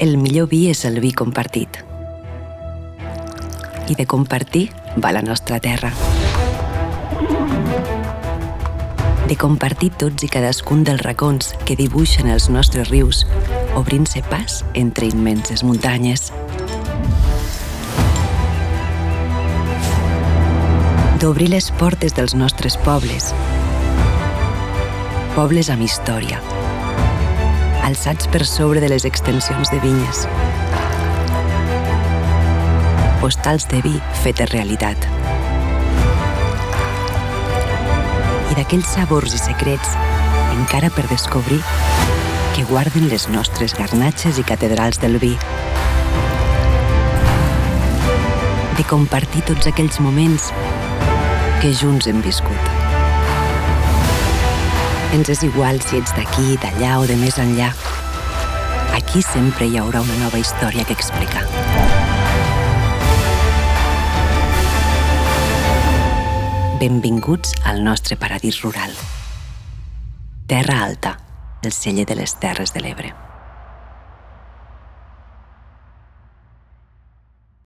El millor vi és el vi compartit. I de compartir va la nostra terra. De compartir tots i cadascun dels racons que dibuixen els nostres rius, obrint-se pas entre immenses muntanyes. D'obrir les portes dels nostres pobles, pobles amb història, alçats per sobre de les extensions de vinyes. Postals de vi fetes realitat. I d'aquells sabors i secrets, encara per descobrir, que guarden les nostres garnatxes i catedrals del vi. De compartir tots aquells moments que junts hem viscut. Ens és igual si ets d'aquí, d'allà o de més enllà. Aquí sempre hi haurà una nova història que explicar. Benvinguts al nostre paradís rural. Terra Alta, el celler de les Terres de l'Ebre.